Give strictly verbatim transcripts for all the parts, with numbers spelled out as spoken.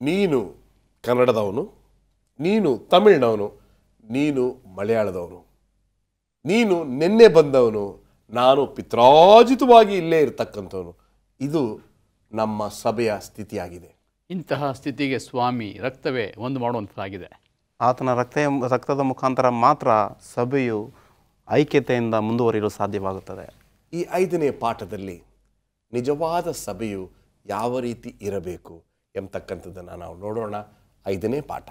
ನೀನು ಕನ್ನಡದವನು, ನೀನು ತಮಿಳಿನವನು, ನೀನು ಮಲಯಾಳದವನು, ನೀನು ನಿನ್ನೆ ಬಂದವನು, ನಾನು ಪಿತ್ರಾಜಿತವಾಗಿ ಇಲ್ಲೇ ಇರತಕ್ಕಂಥವನು. ಇದು ನಮ್ಮ ಸಭೆಯ ಸ್ಥಿತಿಯಾಗಿದೆ. ಇಂತಹ ಸ್ಥಿತಿಗೆ ಸ್ವಾಮಿ ರಕ್ತವೇ ಒಂದು ಮಾಡುವಂಥದ್ದಾಗಿದೆ. ಆತನ ರಕ್ತ ರಕ್ತದ ಮುಖಾಂತರ ಮಾತ್ರ ಸಭೆಯು ಐಕ್ಯತೆಯಿಂದ ಮುಂದುವರಿಯಲು ಸಾಧ್ಯವಾಗುತ್ತದೆ. ಈ ಐದನೇ ಪಾಠದಲ್ಲಿ ನಿಜವಾದ ಸಭೆಯು ಯಾವ ರೀತಿ ಇರಬೇಕು ಎಂಬತಕ್ಕಂಥದ್ದನ್ನು ನಾವು ನೋಡೋಣ. ಐದನೇ ಪಾಠ.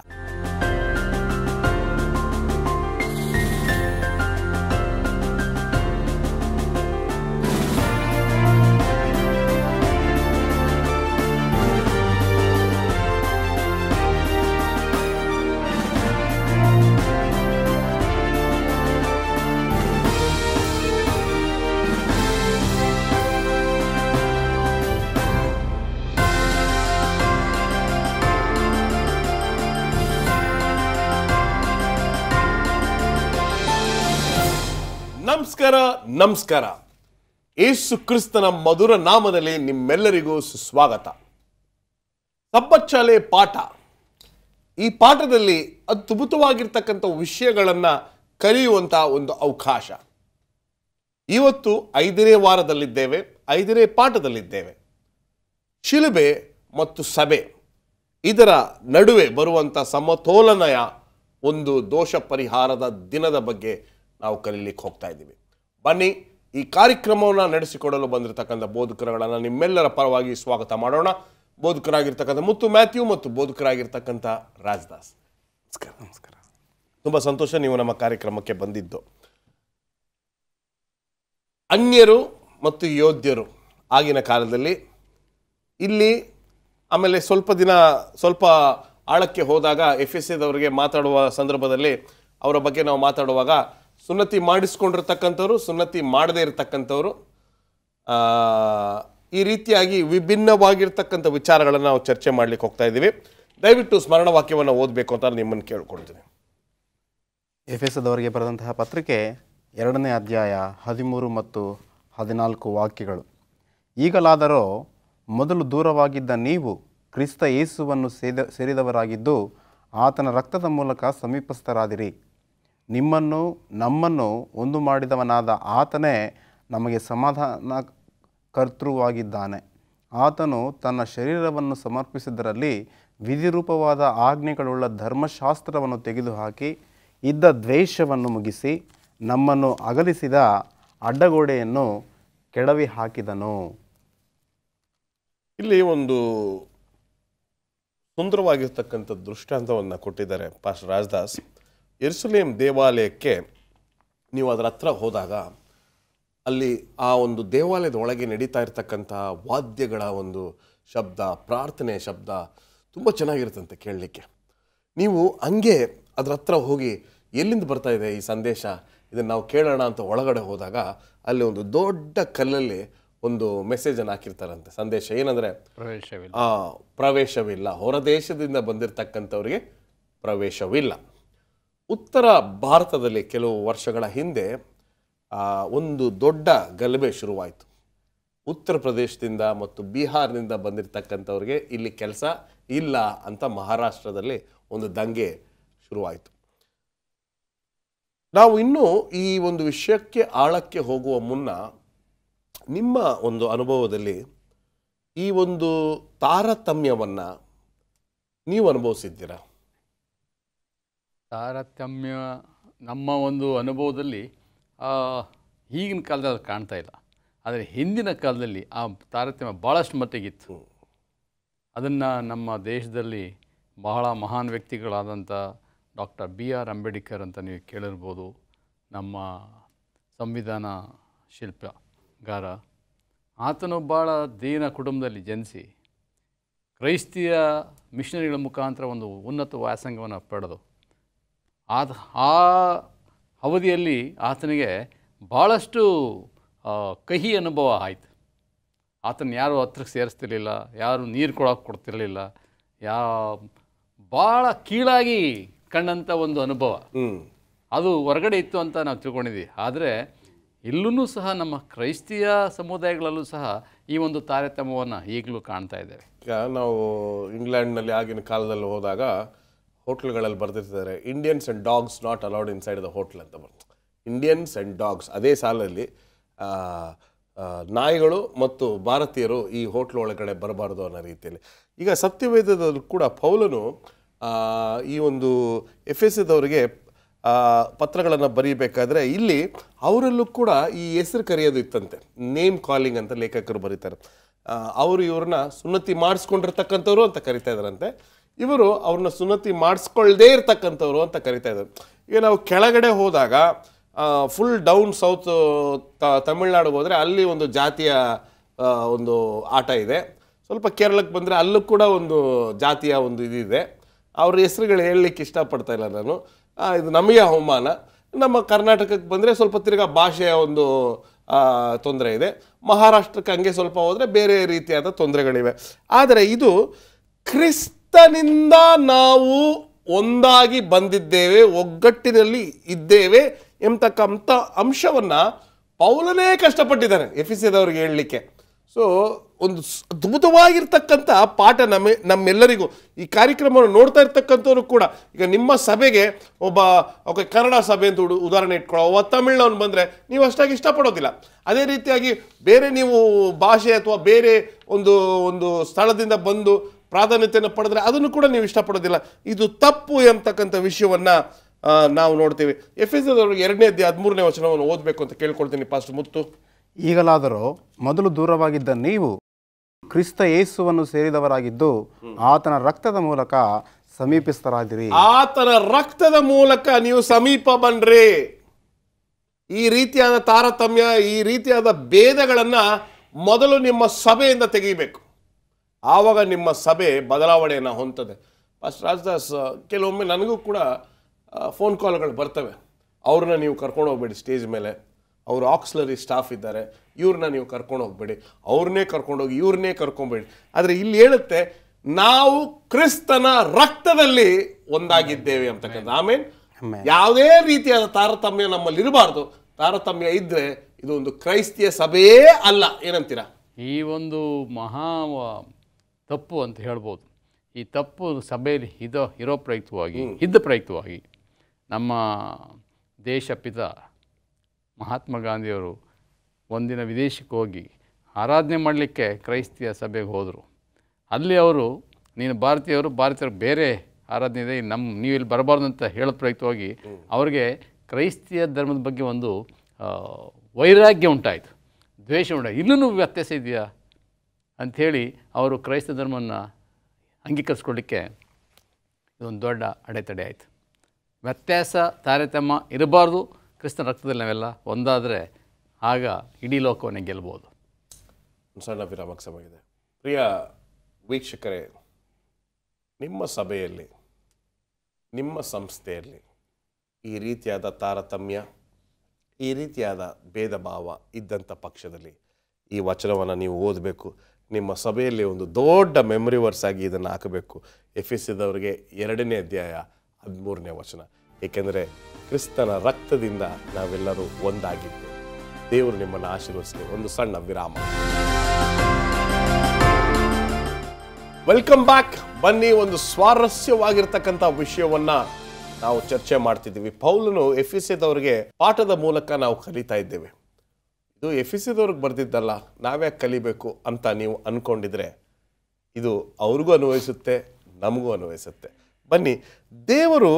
ನಮಸ್ಕಾರ ನಮಸ್ಕಾರ. ಯೇಸು ಕ್ರಿಸ್ತನ ಮಧುರ ನಾಮದಲ್ಲಿ ನಿಮ್ಮೆಲ್ಲರಿಗೂ ಸುಸ್ವಾಗತ. ಸಬ್ಬತ್ ಶಾಲೆ ಪಾಠ. ಈ ಪಾಠದಲ್ಲಿ ಅದ್ಭುತವಾಗಿರ್ತಕ್ಕಂಥ ವಿಷಯಗಳನ್ನು ಕಲಿಯುವಂಥ ಒಂದು ಅವಕಾಶ. ಇವತ್ತು ಐದನೇ ವಾರದಲ್ಲಿದ್ದೇವೆ, ಐದನೇ ಪಾಠದಲ್ಲಿದ್ದೇವೆ. ಶಿಲುಬೆ ಮತ್ತು ಸಭೆ ಇದರ ನಡುವೆ ಬರುವಂಥ ಸಮತೋಲನೆಯ ಒಂದು ದೋಷ ಪರಿಹಾರದ ದಿನದ ಬಗ್ಗೆ ನಾವು ಕಲೀಲಿಕ್ಕೆ ಹೋಗ್ತಾ ಇದ್ದೀವಿ. ಬನ್ನಿ, ಈ ಕಾರ್ಯಕ್ರಮವನ್ನು ನಡೆಸಿಕೊಡಲು ಬಂದಿರತಕ್ಕಂಥ ಬೋಧಕರುಗಳನ್ನು ನಿಮ್ಮೆಲ್ಲರ ಪರವಾಗಿ ಸ್ವಾಗತ ಮಾಡೋಣ. ಬೋಧಕರಾಗಿರ್ತಕ್ಕಂಥ ಮುತ್ತು ಮ್ಯಾಥ್ಯೂ ಮತ್ತು ಬೋಧಕರಾಗಿರ್ತಕ್ಕಂಥ ರಾಜದಾಸ್. ನಮಸ್ಕಾರ. ನಮಸ್ಕಾರ. ತುಂಬ ಸಂತೋಷ ನೀವು ನಮ್ಮ ಕಾರ್ಯಕ್ರಮಕ್ಕೆ ಬಂದಿದ್ದು. ಅನ್ಯರು ಮತ್ತು ಯೋಧ್ಯರು ಆಗಿನ ಕಾಲದಲ್ಲಿ ಇಲ್ಲಿ, ಆಮೇಲೆ ಸ್ವಲ್ಪ ದಿನ ಸ್ವಲ್ಪ ಆಳಕ್ಕೆ ಹೋದಾಗ ಎಫ್ ಎಸ್ ಎದವರಿಗೆ ಮಾತಾಡುವ ಸಂದರ್ಭದಲ್ಲಿ ಅವರ ಬಗ್ಗೆ ನಾವು ಮಾತಾಡುವಾಗ ಸುನ್ನತಿ ಮಾಡಿಸ್ಕೊಂಡಿರ್ತಕ್ಕಂಥವ್ರು, ಸುನ್ನತಿ ಮಾಡದೇ ಇರತಕ್ಕಂಥವ್ರು, ಈ ರೀತಿಯಾಗಿ ವಿಭಿನ್ನವಾಗಿರ್ತಕ್ಕಂಥ ವಿಚಾರಗಳನ್ನು ನಾವು ಚರ್ಚೆ ಮಾಡಲಿಕ್ಕೆ ಹೋಗ್ತಾ ಇದ್ದೀವಿ. ದಯವಿಟ್ಟು ಸ್ಮರಣ ವಾಕ್ಯವನ್ನು ಓದಬೇಕು ಅಂತ ನಿಮ್ಮನ್ನು ಕೇಳ್ಕೊಳ್ತೀನಿ. ಎಫ್ ಎಸ್ ಎದವರಿಗೆ ಬರೆದಂತಹ ಪತ್ರಿಕೆ ಎರಡನೇ ಅಧ್ಯಾಯ ಹದಿಮೂರು ಮತ್ತು ಹದಿನಾಲ್ಕು ವಾಕ್ಯಗಳು. ಈಗಲಾದರೋ ಮೊದಲು ದೂರವಾಗಿದ್ದ ನೀವು ಕ್ರಿಸ್ತ ಯೇಸುವನ್ನು ಸೇದ ಸೇರಿದವರಾಗಿದ್ದು ಆತನ ರಕ್ತದ ಮೂಲಕ ಸಮೀಪಸ್ಥರಾದಿರಿ. ನಿಮ್ಮನ್ನು ನಮ್ಮನ್ನು ಒಂದು ಮಾಡಿದವನಾದ ಆತನೇ ನಮಗೆ ಸಮಾಧಾನ ಕರ್ತೃವಾಗಿದ್ದಾನೆ. ಆತನು ತನ್ನ ಶರೀರವನ್ನು ಸಮರ್ಪಿಸಿದ್ದರಲ್ಲಿ ವಿಧಿರೂಪವಾದ ಆಜ್ಞೆಗಳುಳ್ಳ ಧರ್ಮಶಾಸ್ತ್ರವನ್ನು ತೆಗೆದುಹಾಕಿ ಇದ್ದ ದ್ವೇಷವನ್ನು ಮುಗಿಸಿ ನಮ್ಮನ್ನು ಅಗಲಿಸಿದ ಅಡ್ಡಗೋಡೆಯನ್ನು ಕೆಡವಿ ಹಾಕಿದನು. ಇಲ್ಲಿ ಒಂದು ಸುಂದರವಾಗಿರ್ತಕ್ಕಂಥ ದೃಷ್ಟಾಂತವನ್ನು ಕೊಟ್ಟಿದ್ದಾರೆ ಪಾಸ್ಟರ್ ರಾಜದಾಸ್. ಯೆರೂಸಲೇಮ್ ದೇವಾಲಯಕ್ಕೆ ನೀವು ಅದರ ಹತ್ರ ಹೋದಾಗ ಅಲ್ಲಿ ಆ ಒಂದು ದೇವಾಲಯದ ಒಳಗೆ ನಡೀತಾ ಇರ್ತಕ್ಕಂಥ ವಾದ್ಯಗಳ ಒಂದು ಶಬ್ದ, ಪ್ರಾರ್ಥನೆ ಶಬ್ದ ತುಂಬ ಚೆನ್ನಾಗಿರುತ್ತಂತೆ ಕೇಳಲಿಕ್ಕೆ. ನೀವು ಹಂಗೆ ಅದರ ಹತ್ರ ಹೋಗಿ ಎಲ್ಲಿಂದ ಬರ್ತಾ ಇದೆ ಈ ಸಂದೇಶ, ಇದನ್ನು ನಾವು ಕೇಳೋಣ ಅಂತ ಒಳಗಡೆ ಹೋದಾಗ ಅಲ್ಲಿ ಒಂದು ದೊಡ್ಡ ಕಲ್ಲಲ್ಲಿ ಒಂದು ಮೆಸೇಜನ್ನು ಹಾಕಿರ್ತಾರಂತೆ. ಸಂದೇಶ ಏನಂದರೆ ಪ್ರವೇಶವಿಲ್ಲ ಪ್ರವೇಶವಿಲ್ಲ ಹೊರದೇಶದಿಂದ ಬಂದಿರತಕ್ಕಂಥವ್ರಿಗೆ ಪ್ರವೇಶವಿಲ್ಲ. ಉತ್ತರ ಭಾರತದಲ್ಲಿ ಕೆಲವು ವರ್ಷಗಳ ಹಿಂದೆ ಒಂದು ದೊಡ್ಡ ಗಲಭೆ ಶುರುವಾಯಿತು. ಉತ್ತರ ಪ್ರದೇಶದಿಂದ ಮತ್ತು ಬಿಹಾರದಿಂದ ಬಂದಿರತಕ್ಕಂಥವ್ರಿಗೆ ಇಲ್ಲಿ ಕೆಲಸ ಇಲ್ಲ ಅಂತ ಮಹಾರಾಷ್ಟ್ರದಲ್ಲಿ ಒಂದು ದಂಗೆ ಶುರುವಾಯಿತು. ನಾವು ಇನ್ನೂ ಈ ಒಂದು ವಿಷಯಕ್ಕೆ ಆಳಕ್ಕೆ ಹೋಗುವ ಮುನ್ನ ನಿಮ್ಮ ಒಂದು ಅನುಭವದಲ್ಲಿ ಈ ಒಂದು ತಾರತಮ್ಯವನ್ನು ನೀವು ಅನುಭವಿಸಿದ್ದೀರಾ? ತಾರತಮ್ಯ ನಮ್ಮ ಒಂದು ಅನುಭವದಲ್ಲಿ ಈಗಿನ ಕಾಲದಲ್ಲಿ ಕಾಣ್ತಾ ಇಲ್ಲ, ಆದರೆ ಹಿಂದಿನ ಕಾಲದಲ್ಲಿ ಆ ತಾರತಮ್ಯ ಭಾಳಷ್ಟು ಮಟ್ಟಿಗಿತ್ತು. ಅದನ್ನು ನಮ್ಮ ದೇಶದಲ್ಲಿ ಬಹಳ ಮಹಾನ್ ವ್ಯಕ್ತಿಗಳಾದಂಥ ಡಾಕ್ಟರ್ ಬಿ ಆರ್ ಅಂಬೇಡ್ಕರ್ ಅಂತ ನೀವು ಕೇಳಿರ್ಬೋದು. ನಮ್ಮ ಸಂವಿಧಾನ ಶಿಲ್ಪಗಾರ. ಆತನು ಭಾಳ ದೀನ ಕುಟುಂಬದಲ್ಲಿ ಜನಿಸಿ ಕ್ರೈಸ್ತಿಯ ಮಿಷನರಿಗಳ ಮುಖಾಂತರ ಒಂದು ಉನ್ನತ ವ್ಯಾಸಂಗವನ್ನು ಪಡೆದು ಆತ ಆ ಅವಧಿಯಲ್ಲಿ ಆತನಿಗೆ ಭಾಳಷ್ಟು ಕಹಿ ಅನುಭವ ಆಯಿತು. ಆತನ ಯಾರು ಹತ್ರಕ್ಕೆ ಸೇರಿಸ್ತಿರ್ಲಿಲ್ಲ, ಯಾರು ನೀರು ಕೊಡೋಕೆ ಕೊಡ್ತಿರಲಿಲ್ಲ, ಯಾ ಭಾಳ ಕೀಳಾಗಿ ಕಂಡಂಥ ಒಂದು ಅನುಭವ ಅದು ಹೊರಗಡೆ ಇತ್ತು ಅಂತ ನಾವು ತಿಳ್ಕೊಂಡಿದ್ದೀವಿ. ಆದರೆ ಇಲ್ಲೂ ಸಹ ನಮ್ಮ ಕ್ರೈಸ್ತಿಯ ಸಮುದಾಯಗಳಲ್ಲೂ ಸಹ ಈ ಒಂದು ತಾರತಮ್ಯವನ್ನು ಈಗಲೂ ಕಾಣ್ತಾ ಇದ್ದೇವೆ. ಈಗ ನಾವು ಇಂಗ್ಲೆಂಡ್ನಲ್ಲಿ ಆಗಿನ ಕಾಲದಲ್ಲಿ ಹೋದಾಗ ಹೋಟ್ಲ್ಗಳಲ್ಲಿ ಬರೆದಿರ್ತಾರೆ Indians and dogs not allowed inside the hotel ಅಂತ ಬರ್ತಾರೆ. ಇಂಡಿಯನ್ಸ್ ಆ್ಯಂಡ್ ಡಾಗ್ಸ್ ಅದೇ ಸಾಲಲ್ಲಿ ನಾಯಿಗಳು ಮತ್ತು ಭಾರತೀಯರು ಈ ಹೋಟ್ಲ್ ಒಳಗಡೆ ಬರಬಾರ್ದು ಅನ್ನೋ ರೀತಿಯಲ್ಲಿ. ಈಗ ಸತ್ಯವೇದದಲ್ಲೂ ಕೂಡ ಪೌಲನು ಈ ಒಂದು ಎಫೆಸದವರಿಗೆ ಪತ್ರಗಳನ್ನು ಬರೀಬೇಕಾದ್ರೆ ಇಲ್ಲಿ ಅವರಲ್ಲೂ ಕೂಡ ಈ ಹೆಸರು ಕರೆಯೋದು ಇತ್ತಂತೆ, ನೇಮ್ ಕಾಲಿಂಗ್ ಅಂತ ಲೇಖಕರು ಬರೀತಾರೆ. ಅವರು ಇವ್ರನ್ನ ಸುನ್ನತಿ ಮಾಡಿಸ್ಕೊಂಡಿರ್ತಕ್ಕಂಥವ್ರು ಅಂತ ಕರಿತಾ ಇದ್ದಾರಂತೆ, ಇವರು ಅವ್ರನ್ನ ಸುನ್ನತಿ ಮಾಡಿಸ್ಕೊಳ್ದೇ ಇರ್ತಕ್ಕಂಥವ್ರು ಅಂತ ಕರಿತಾ ಇದ್ದಾರೆ. ಈಗ ನಾವು ಕೆಳಗಡೆ ಹೋದಾಗ ಫುಲ್ ಡೌನ್ ಸೌತ್ ತಮಿಳ್ನಾಡಿಗೆ ಹೋದರೆ ಅಲ್ಲಿ ಒಂದು ಜಾತಿಯ ಒಂದು ಆಟ ಇದೆ. ಸ್ವಲ್ಪ ಕೇರಳಕ್ಕೆ ಬಂದರೆ ಅಲ್ಲೂ ಕೂಡ ಒಂದು ಜಾತಿಯ ಒಂದು ಇದಿದೆ. ಅವ್ರ ಹೆಸರುಗಳು ಹೇಳಲಿಕ್ಕೆ ಇಷ್ಟಪಡ್ತಾ ಇಲ್ಲ ನಾನು, ಇದು ನಮಗೆ ಅವಮಾನ. ನಮ್ಮ ಕರ್ನಾಟಕಕ್ಕೆ ಬಂದರೆ ಸ್ವಲ್ಪ ತಿರ್ಗಾ ಭಾಷೆಯ ಒಂದು ತೊಂದರೆ ಇದೆ. ಮಹಾರಾಷ್ಟ್ರಕ್ಕೆ ಹಂಗೆ ಸ್ವಲ್ಪ ಹೋದರೆ ಬೇರೆ ರೀತಿಯಾದ ತೊಂದರೆಗಳಿವೆ. ಆದರೆ ಇದು ಕ್ರಿಸ್ತನಿಂದ ನಾವು ಒಂದಾಗಿ ಬಂದಿದ್ದೇವೆ, ಒಗ್ಗಟ್ಟಿನಲ್ಲಿ ಇದ್ದೇವೆ ಎಂಬತಕ್ಕಂಥ ಅಂಶವನ್ನು ಪೌಲನೇ ಕಷ್ಟಪಟ್ಟಿದ್ದಾನೆ ಎಫೆಸದವರಿಗೆ ಹೇಳಲಿಕ್ಕೆ. ಸೊ ಒಂದು ಅದ್ಭುತವಾಗಿರ್ತಕ್ಕಂಥ ಪಾಠ ನಮ್ಮ ನಮ್ಮೆಲ್ಲರಿಗೂ ಈ ಕಾರ್ಯಕ್ರಮವನ್ನು ನೋಡ್ತಾ ಇರ್ತಕ್ಕಂಥವ್ರು ಕೂಡ. ಈಗ ನಿಮ್ಮ ಸಭೆಗೆ ಒಬ್ಬ ಓಕೆ ಕನ್ನಡ ಸಭೆ ಅಂತ ಉದಾಹರಣೆ ಇಟ್ಕೊಳ್ಳೋ, ಒಬ್ಬ ತಮಿಳ್ನವನು ಬಂದರೆ ನೀವು ಅಷ್ಟಾಗಿ ಇಷ್ಟಪಡೋದಿಲ್ಲ. ಅದೇ ರೀತಿಯಾಗಿ ಬೇರೆ ನೀವು ಭಾಷೆ ಅಥವಾ ಬೇರೆ ಒಂದು ಒಂದು ಸ್ಥಳದಿಂದ ಬಂದು ಪ್ರಾಧಾನ್ಯತೆಯನ್ನು ಪಡೆದ್ರೆ ಅದನ್ನು ಕೂಡ ನೀವು ಇಷ್ಟಪಡೋದಿಲ್ಲ. ಇದು ತಪ್ಪು ಎಂಬತಕ್ಕಂಥ ವಿಷಯವನ್ನು ನಾವು ನೋಡ್ತೀವಿ. ಎಫೆಸದವರಿಗೆ ಎರಡನೇ ಅಧ್ಯಾಯ ಹದಿಮೂರನೇ ವಚನವನ್ನು ಓದಬೇಕು ಅಂತ ಕೇಳ್ಕೊಳ್ತೀನಿ ಪಾಸ್ಟರ್ ಮುತ್ತು. ಈಗಲಾದರೂ ಮೊದಲು ದೂರವಾಗಿದ್ದ ನೀವು ಕ್ರಿಸ್ತ ಯೇಸುವನ್ನು ಸೇರಿದವರಾಗಿದ್ದು ಆತನ ರಕ್ತದ ಮೂಲಕ ಸಮೀಪಿಸ್ತರಾದಿರಿ. ಆತನ ರಕ್ತದ ಮೂಲಕ ನೀವು ಸಮೀಪ ಬನ್ರಿ. ಈ ರೀತಿಯಾದ ತಾರತಮ್ಯ, ಈ ರೀತಿಯಾದ ಭೇದಗಳನ್ನ ಮೊದಲು ನಿಮ್ಮ ಸಭೆಯಿಂದ ತೆಗಿಬೇಕು. ಆವಾಗ ನಿಮ್ಮ ಸಭೆ ಬದಲಾವಣೆಯನ್ನು ಹೊಂದದೆ. ಪಾಸ್ಟರ್ ರಾಜದಾಸ್, ಕೆಲವೊಮ್ಮೆ ನನಗೂ ಕೂಡ ಫೋನ್ ಕಾಲ್ಗಳು ಬರ್ತವೆ, ಅವ್ರನ್ನ ನೀವು ಕರ್ಕೊಂಡು ಹೋಗ್ಬೇಡಿ ಸ್ಟೇಜ್ ಮೇಲೆ, ಅವರು ಆಕ್ಸಿಲರಿ ಸ್ಟಾಫ್ ಇದ್ದಾರೆ, ಇವ್ರನ್ನ ನೀವು ಕರ್ಕೊಂಡು ಹೋಗ್ಬೇಡಿ, ಅವ್ರನ್ನೇ ಕರ್ಕೊಂಡೋಗಿ ಇವ್ರನ್ನೇ ಕರ್ಕೊಂಬೇಡಿ. ಆದರೆ ಇಲ್ಲಿ ಹೇಳುತ್ತೆ ನಾವು ಕ್ರಿಸ್ತನ ರಕ್ತದಲ್ಲಿ ಒಂದಾಗಿದ್ದೇವೆ ಅಂತಕ್ಕಂಥ. ಆಮೇಲೆ ಯಾವುದೇ ರೀತಿಯಾದ ತಾರತಮ್ಯ ನಮ್ಮಲ್ಲಿ ಇರಬಾರ್ದು. ತಾರತಮ್ಯ ಇದ್ರೆ ಇದು ಒಂದು ಕ್ರೈಸ್ತಿಯ ಸಭೆಯೇ ಅಲ್ಲ. ಏನಂತೀರಾ? ಈ ಒಂದು ಮಹಾ ತಪ್ಪು ಅಂತ ಹೇಳ್ಬೋದು. ಈ ತಪ್ಪು ಸಭೆಯಲ್ಲಿ ಇದೋ ಇರೋ ಪ್ರಯುಕ್ತವಾಗಿ ಇದ್ದ ಪ್ರಯುಕ್ತವಾಗಿ ನಮ್ಮ ದೇಶಪಿತ ಮಹಾತ್ಮ ಗಾಂಧಿಯವರು ಒಂದಿನ ವಿದೇಶಕ್ಕೆ ಹೋಗಿ ಆರಾಧನೆ ಮಾಡಲಿಕ್ಕೆ ಕ್ರೈಸ್ತಿಯ ಸಭೆಗೆ ಹೋದರು. ಅಲ್ಲಿ ಅವರು ನೀನು ಭಾರತೀಯರು ಭಾರತೀಯರು ಬೇರೆ ಆರಾಧನೆ ಇದೆ, ನಮ್ಮ ನೀವು ಇಲ್ಲಿ ಬರಬಾರ್ದು ಅಂತ ಹೇಳೋ ಪ್ರಯುಕ್ತವಾಗಿ ಅವರಿಗೆ ಕ್ರೈಸ್ತಿಯ ಧರ್ಮದ ಬಗ್ಗೆ ಒಂದು ವೈರಾಗ್ಯ ಉಂಟಾಯಿತು, ದ್ವೇಷ ಉಂಟಾಯಿತು. ಇಲ್ಲೂ ವ್ಯತ್ಯಾಸ ಇದೆಯಾ ಅಂಥೇಳಿ ಅವರು ಕ್ರೈಸ್ತ ಧರ್ಮವನ್ನು ಅಂಗೀಕರಿಸ್ಕೊಳ್ಳಿಕ್ಕೆ ಇದೊಂದು ದೊಡ್ಡ ಅಡೆತಡೆ ಆಯಿತು. ವ್ಯತ್ಯಾಸ ತಾರತಮ್ಯ ಇರಬಾರ್ದು. ಕ್ರಿಸ್ತನ ರಕ್ತದಲ್ಲಿ ನಾವೆಲ್ಲ ಒಂದಾದರೆ ಆಗ ಇಡೀ ಲೋಕವನ್ನೇ ಗೆಲ್ಬೋದು. ಸಣ್ಣ ವಿರಾಮಕ್ಕೆ ಸಮಯವಿದೆ. ಪ್ರಿಯ ವೀಕ್ಷಕರೇ, ನಿಮ್ಮ ಸಭೆಯಲ್ಲಿ, ನಿಮ್ಮ ಸಂಸ್ಥೆಯಲ್ಲಿ ಈ ರೀತಿಯಾದ ತಾರತಮ್ಯ, ಈ ರೀತಿಯಾದ ಭೇದ ಭಾವ ಇದ್ದಂಥ ಪಕ್ಷದಲ್ಲಿ ಈ ವಚನವನ್ನು ನೀವು ಓದಬೇಕು. ನಿಮ್ಮ ಸಭೆಯಲ್ಲಿ ಒಂದು ದೊಡ್ಡ ಮೆಮೊರಿ ವರ್ಸ್ ಆಗಿ ಇದನ್ನು ಹಾಕಬೇಕು. ಎಫೆಸದವರಿಗೆ ಎರಡನೇ ಅಧ್ಯಾಯ ಹದಿಮೂರನೇ ವಚನ. ಏಕೆಂದರೆ ಕ್ರಿಸ್ತನ ರಕ್ತದಿಂದ ನಾವೆಲ್ಲರೂ ಒಂದಾಗಿದ್ದು. ದೇವರು ನಿಮ್ಮನ್ನು ಆಶೀರ್ವದಿಸಲಿ. ಒಂದು ಸಣ್ಣ ವಿರಾಮ. Welcome back. ಬನ್ನಿ, ಒಂದು ಸ್ವಾರಸ್ಯವಾಗಿರ್ತಕ್ಕಂಥ ವಿಷಯವನ್ನ ನಾವು ಚರ್ಚೆ ಮಾಡ್ತಿದ್ದೀವಿ. ಪೌಲನು ಎಫೆಸದವರಿಗೆ ಪಾಠದ ಮೂಲಕ ನಾವು ಕಲಿತಾ ಇದ್ದೇವೆ. ಇದು ಎಫೆಸದವ್ರಿಗೆ ಬರ್ದಿದ್ದಲ್ಲ, ನಾವ್ಯಾಕೆ ಕಲಿಬೇಕು ಅಂತ ನೀವು ಅಂದ್ಕೊಂಡಿದ್ರೆ ಇದು ಅವ್ರಿಗೂ ಅನ್ವಯಿಸುತ್ತೆ, ನಮಗೂ ಅನ್ವಯಿಸುತ್ತೆ. ಬನ್ನಿ, ದೇವರು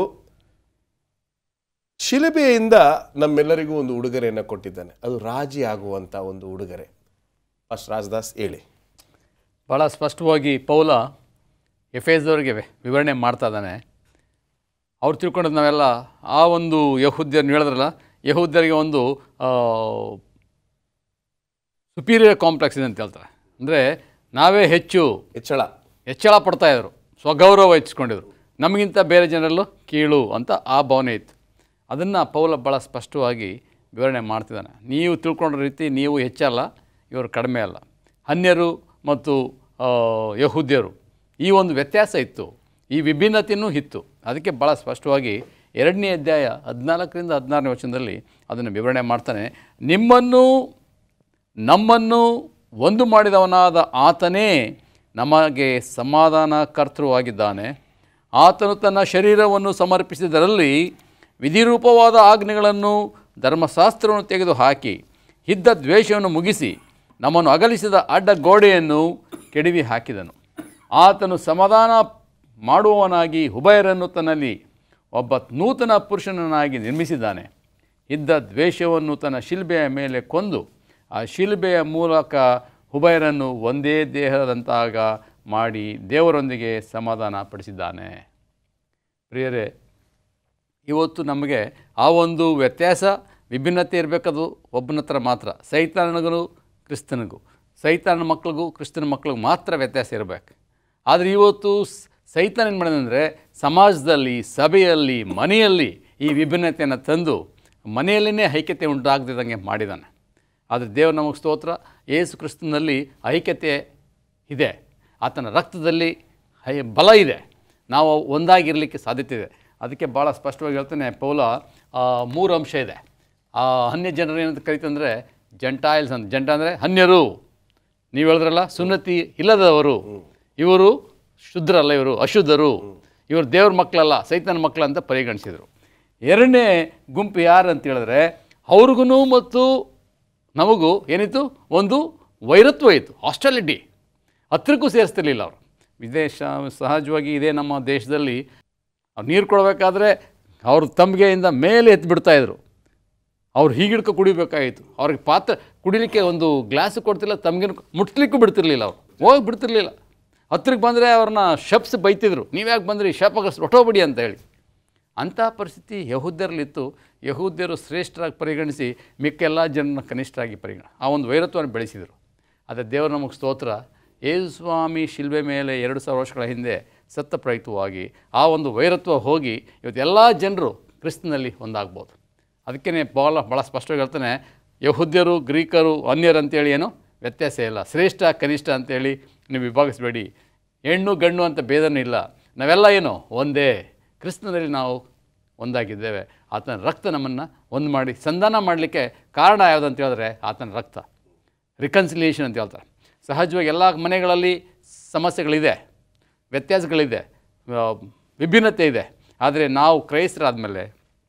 ಶಿಲುಬೆಯಿಂದ ನಮ್ಮೆಲ್ಲರಿಗೂ ಒಂದು ಉಡುಗೊರೆಯನ್ನು ಕೊಟ್ಟಿದ್ದಾನೆ. ಅದು ರಾಜಿ ಆಗುವಂಥ ಒಂದು ಉಡುಗೊರೆ. ಫಸ್ಟ್ ರಾಜದಾಸ್ ಹೇಳಿ. ಭಾಳ ಸ್ಪಷ್ಟವಾಗಿ ಪೌಲ ಎಫೆಸದವರಿಗೆ ವಿವರಣೆ ಮಾಡ್ತಾ ಇದ್ದಾನೆ. ಅವ್ರು ತಿಳ್ಕೊಂಡದ್ದು ನಾವೆಲ್ಲ ಆ ಒಂದು ಯಹೂದ್ಯರನ್ನು ಹೇಳಿದ್ರಲ್ಲ, ಯಹೂದ್ಯರಿಗೆ ಒಂದು ಸುಪೀರಿಯರ್ ಕಾಂಪ್ಲೆಕ್ಸ್ ಇದೆ ಅಂತ ಹೇಳ್ತಾರೆ. ಅಂದರೆ ನಾವೇ ಹೆಚ್ಚು ಹೆಚ್ಚಳ ಹೆಚ್ಚಳ ಪಡ್ತಾಯಿದ್ರು, ಸ್ವಗೌರವ ಹೆಚ್ಚಿಸ್ಕೊಂಡಿದ್ರು, ನಮಗಿಂತ ಬೇರೆ ಜನರಲ್ಲೂ ಕೀಳು ಅಂತ ಆ ಭಾವನೆ ಇತ್ತು. ಅದನ್ನು ಪೌಲ ಭಾಳ ಸ್ಪಷ್ಟವಾಗಿ ವಿವರಣೆ ಮಾಡ್ತಿದ್ದಾನೆ. ನೀವು ತಿಳ್ಕೊಂಡ ರೀತಿ ನೀವು ಹೆಚ್ಚಲ್ಲ, ಇವರು ಕಡಿಮೆ ಅಲ್ಲ. ಅನ್ಯರು ಮತ್ತು ಯಹೂದ್ಯರು ಈ ಒಂದು ವ್ಯತ್ಯಾಸ ಇತ್ತು, ಈ ವಿಭಿನ್ನತೆಯೂ ಇತ್ತು. ಅದಕ್ಕೆ ಭಾಳ ಸ್ಪಷ್ಟವಾಗಿ ಎರಡನೇ ಅಧ್ಯಾಯ ಹದಿನಾಲ್ಕರಿಂದ ಹದಿನಾರನೇ ವಚನದಲ್ಲಿ ಅದನ್ನು ವಿವರಣೆ ಮಾಡ್ತಾನೆ. ನಿಮ್ಮನ್ನು ನಮ್ಮನ್ನು ಒಂದು ಮಾಡಿದವನಾದ ಆತನೇ ನಮಗೆ ಸಮಾಧಾನ ಕರ್ತೃವಾಗಿದ್ದಾನೆ. ಆತನು ತನ್ನ ಶರೀರವನ್ನು ಸಮರ್ಪಿಸಿದರಲ್ಲಿ ವಿಧಿರೂಪವಾದ ಆಜ್ಞೆಗಳನ್ನು ಧರ್ಮಶಾಸ್ತ್ರವನ್ನು ತೆಗೆದುಹಾಕಿ ಇದ್ದ ದ್ವೇಷವನ್ನು ಮುಗಿಸಿ ನಮ್ಮನ್ನು ಅಗಲಿಸಿದ ಅಡ್ಡ ಗೋಡೆಯನ್ನು ಕೆಡವಿ ಹಾಕಿದನು. ಆತನು ಸಮಾಧಾನ ಮಾಡುವವನಾಗಿ ಉಭಯರನ್ನು ತನ್ನಲ್ಲಿ ಒಬ್ಬ ನೂತನ ಪುರುಷನನ್ನಾಗಿ ನಿರ್ಮಿಸಿದ್ದಾನೆ. ಇದ್ದ ದ್ವೇಷವನ್ನು ತನ್ನ ಶಿಲ್ಬೆಯ ಮೇಲೆ ಕೊಂದು ಆ ಶಿಲ್ಬೆಯ ಮೂಲಕ ಉಭಯರನ್ನು ಒಂದೇ ದೇಹದಂತಾಗ ಮಾಡಿ ದೇವರೊಂದಿಗೆ ಸಮಾಧಾನ ಪಡಿಸಿದ್ದಾನೆ. ಪ್ರಿಯರೇ, ಇವತ್ತು ನಮಗೆ ಆ ಒಂದು ವ್ಯತ್ಯಾಸ ವಿಭಿನ್ನತೆ ಇರಬೇಕದು ಒಬ್ಬನ ಹತ್ರ ಮಾತ್ರ. ಸೈತಾನನಿಗೂ ಕ್ರಿಸ್ತನಿಗೂ, ಸೈತಾನ ಮಕ್ಕಳಿಗೂ ಕ್ರಿಸ್ತನ ಮಕ್ಕಳಿಗೂ ಮಾತ್ರ ವ್ಯತ್ಯಾಸ ಇರಬೇಕು. ಆದರೆ ಇವತ್ತು ಸೈತಾನ ಏನು ಮಾಡಿದಂದರೆ ಸಮಾಜದಲ್ಲಿ, ಸಭೆಯಲ್ಲಿ, ಮನೆಯಲ್ಲಿ ಈ ವಿಭಿನ್ನತೆಯನ್ನು ತಂದು ಮನೆಯಲ್ಲಿಯೇ ಐಕ್ಯತೆ ಉಂಟಾಗದಿದ್ದಂಗೆ ಮಾಡಿದ್ದಾನೆ. ಆದರೆ ದೇವರು ನಮಗೆ ಸ್ತೋತ್ರ, ಯೇಸು ಕ್ರಿಸ್ತನಲ್ಲಿ ಐಕ್ಯತೆ ಇದೆ, ಆತನ ರಕ್ತದಲ್ಲಿ ಐ ಬಲ ಇದೆ, ನಾವು ಒಂದಾಗಿರಲಿಕ್ಕೆ ಸಾಧ್ಯತೆ ಇದೆ. ಅದಕ್ಕೆ ಭಾಳ ಸ್ಪಷ್ಟವಾಗಿ ಹೇಳ್ತಾನೆ ಪೌಲ, ಮೂರು ಅಂಶ ಇದೆ. ಆ ಅನ್ಯ ಜನರು ಏನಂತ ಕರಿತಂದರೆ ಜಂಟಾಯಿಲ್ಸ್ ಅಂತ. ಜಂಟ ಅಂದರೆ ಅನ್ಯರು, ನೀವು ಹೇಳಿದ್ರಲ್ಲ ಸುನ್ನತಿ ಇಲ್ಲದವರು, ಇವರು ಶುದ್ಧರಲ್ಲ, ಇವರು ಅಶುದ್ಧರು, ಇವರು ದೇವ್ರ ಮಕ್ಕಳಲ್ಲ, ಸೈತನ ಮಕ್ಕಳು ಅಂತ ಪರಿಗಣಿಸಿದರು. ಎರಡನೇ ಗುಂಪು ಯಾರು ಅಂತ ಹೇಳಿದ್ರೆ ಅವ್ರಿಗೂ ಮತ್ತು ನಮಗೂ ಏನಿತ್ತು, ಒಂದು ವೈರತ್ವ ಇತ್ತು, ಹಾಸ್ಟಾಲಿಟಿ. ಹತ್ರಕ್ಕೂ ಸೇರಿಸ್ತಿರ್ಲಿಲ್ಲ ಅವರು. ವಿದೇಶ ಸಹಜವಾಗಿ ಇದೇ ನಮ್ಮ ದೇಶದಲ್ಲಿ ಅವ್ರು ನೀರು ಕೊಡಬೇಕಾದ್ರೆ ಅವ್ರ ತಂಬಿಗೆಯಿಂದ ಮೇಲೆ ಎತ್ತು ಬಿಡ್ತಾಯಿದ್ರು. ಅವ್ರು ಹೀಗಿಡ್ಕೊ ಕುಡಿಬೇಕಾಗಿತ್ತು. ಅವ್ರಿಗೆ ಪಾತ್ರ ಕುಡಿಲಿಕ್ಕೆ ಒಂದು ಗ್ಲಾಸು ಕೊಡ್ತಿಲ್ಲ, ತಮಗೇನು ಮುಟ್ಲಿಕ್ಕೂ ಬಿಡ್ತಿರ್ಲಿಲ್ಲ. ಅವ್ರು ಹೋಗಿ ಬಿಡ್ತಿರ್ಲಿಲ್ಲ. ಹತ್ರಕ್ಕೆ ಬಂದರೆ ಅವ್ರನ್ನ ಶಪ್ಸ್ ಬೈತಿದ್ರು, ನೀವ್ಯಾಕೆ ಬಂದ್ರಿ, ಶಾಪಗ ಹೊಟ್ಟೋಗ್ಬಿಡಿ ಅಂತ ಹೇಳಿ. ಅಂಥ ಪರಿಸ್ಥಿತಿ ಯಹೂದ್ಯರಲ್ಲಿತ್ತು. ಯಹೂದ್ಯರು ಶ್ರೇಷ್ಠರಾಗಿ ಪರಿಗಣಿಸಿ ಮಿಕ್ಕೆಲ್ಲ ಜನರನ್ನ ಕನಿಷ್ಠರಾಗಿ ಪರಿಗಣ ಆ ಒಂದು ವೈರತ್ವವನ್ನು ಬೆಳೆಸಿದರು. ಆದರೆ ದೇವರು ನಮಗೆ ಸ್ತೋತ್ರ, ಯೇಸು ಸ್ವಾಮಿ ಶಿಲ್ಬೆ ಮೇಲೆ ಎರಡು ಸಾವಿರ ವರ್ಷಗಳ ಹಿಂದೆ ಸತ್ತ ಪ್ರಯುಕ್ತವಾಗಿ ಆ ಒಂದು ವೈರತ್ವ ಹೋಗಿ ಇವತ್ತು ಎಲ್ಲ ಜನರು ಕ್ರಿಸ್ತನಲ್ಲಿ ಒಂದಾಗ್ಬೋದು. ಅದಕ್ಕೇ ಭಾಳ ಭಾಳ ಸ್ಪಷ್ಟವಾಗಿ ಹೇಳ್ತಾನೆ, ಯಹೂದ್ಯರು, ಗ್ರೀಕರು, ಅನ್ಯರು ಅಂತೇಳಿ ಏನು ವ್ಯತ್ಯಾಸ ಇಲ್ಲ, ಶ್ರೇಷ್ಠ ಕನಿಷ್ಠ ಅಂತೇಳಿ ನೀವು ವಿಭಾಗಿಸಬೇಡಿ, ಹೆಣ್ಣು ಗಂಡು ಅಂತ ಭೇದನೂ ಇಲ್ಲ, ನಾವೆಲ್ಲ ಏನು ಒಂದೇ, ಕ್ರಿಸ್ತನಲ್ಲಿ ನಾವು ಒಂದಾಗಿದ್ದೇವೆ. ಆತನ ರಕ್ತ ನಮ್ಮನ್ನು ಒಂದು ಮಾಡಿ ಸಂಧಾನ ಮಾಡಲಿಕ್ಕೆ ಕಾರಣ ಯಾವುದು ಅಂತ ಹೇಳಿದ್ರೆ ಆತನ ರಕ್ತ, ರಿಕನ್ಸಿಲಿಯೇಷನ್ ಅಂತ ಹೇಳ್ತಾರೆ. ಸಹಜವಾಗಿ ಎಲ್ಲ ಮನೆಗಳಲ್ಲಿ ಸಮಸ್ಯೆಗಳಿದೆ, ವ್ಯತ್ಯಾಸಗಳಿದೆ, ವಿಭಿನ್ನತೆ ಇದೆ. ಆದರೆ ನಾವು ಕ್ರೈಸ್ತರಾದಮೇಲೆ